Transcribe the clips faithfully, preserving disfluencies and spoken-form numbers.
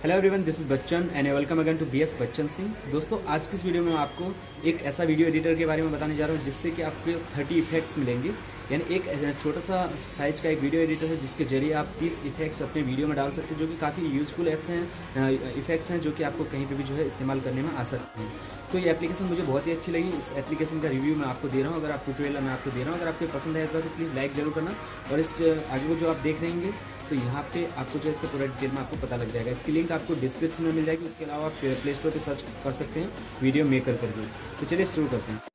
Hello everyone, this is Bachchan and welcome again to B S Bachchan Singh. दोस्तों, आज की इस वीडियो में मैं आपको एक ऐसा वीडियो एडिटर के बारे में बताने जा रहा हूँ जिससे कि आपको थर्टी इफेक्ट्स मिलेंगे। यानी एक छोटा सा साइज का एक वीडियो एडिटर है जिसके जरिए आप तीस इफेक्ट्स अपने वीडियो में डाल सकते हैं, जो कि काफ़ी यूजफुल एप्स हैं, इफेक्ट्स हैं जो कि आपको कहीं पे भी जो है इस्तेमाल करने में आ सकते हैं। तो ये एप्लीकेशन मुझे बहुत ही अच्छी लगी। इस एप्लीकेशन का रिव्यू मैं आपको दे रहा हूँ, अगर आप ट्यूटोरियल मैं आपको दे रहा हूँ। अगर आपको पसंद आएगा तो प्लीज़ लाइक जरूर करना। और इस आगे को जो आप देख रहेंगे तो यहाँ पे आपको जो इसका पूरा डिटेल में आपको पता लग जाएगा। इसकी लिंक आपको डिस्क्रिप्शन में मिल जाएगी। उसके अलावा आप प्ले स्टोर पर सर्च कर सकते हैं वीडियो मेकर करके। तो चलिए शुरू करते हैं।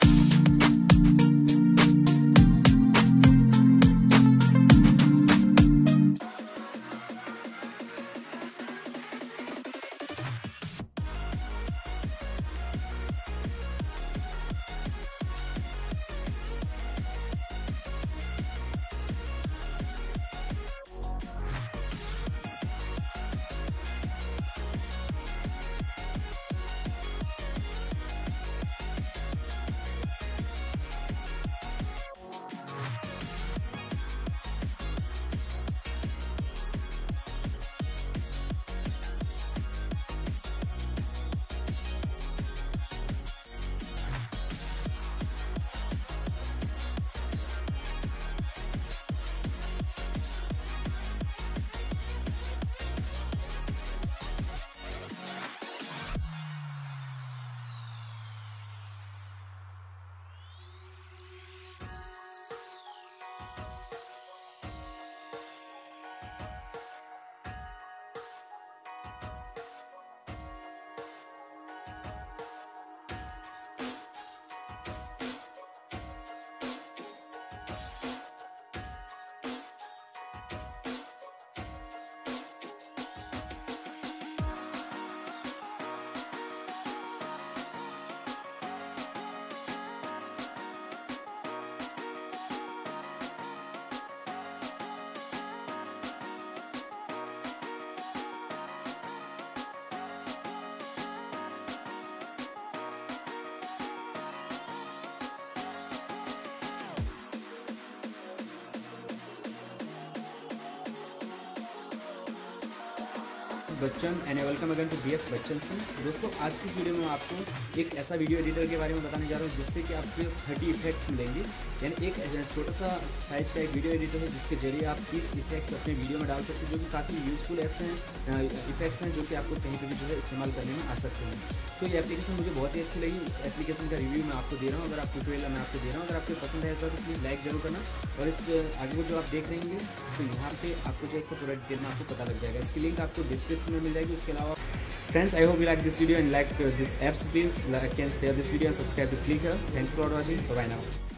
Bachchan and welcome again to B S Bachchan Singh. दोस्तों, आज की वीडियो में आपको एक ऐसा वीडियो एडिटर के बारे में बताने जा रहा हूँ जिससे कि आपको थर्टी इफेक्ट्स मिलेंगे। यानी एक छोटा सा साइज का एक वीडियो एडिटर है जिसके जरिए आप तीस इफेक्ट्स अपने वीडियो में डाल सकते हैं, जो कि काफ़ी यूजफुल एप्स हैं, इफेक्ट्स हैं जो कि आपको कहीं पर भी जो है इस्तेमाल करने में आ सकते हैं। तो ये एप्लीकेशन मुझे बहुत ही अच्छी लगी। इस एप्लीकेशन का रिव्यू मैं आपको दे रहा हूँ, अगर आप ट्यूटोरियल मैं आपको दे रहा हूँ। अगर आपको पसंद आएगा तो प्लीज़ लाइक जरूर करना। और इस आगे को जो आप देख रहेंगे तो यहाँ पे आपको जो इसका पूरा डिटेल में आपको पता लग जाएगा। इसकी लिंक आपको डिस्क्रिप्शन में मिल जाएगी। उसके अलावा friends, I hope you like this video and like uh, this apps. Please like and share this video and subscribe to Flickr. Thanks for watching. Bye bye now.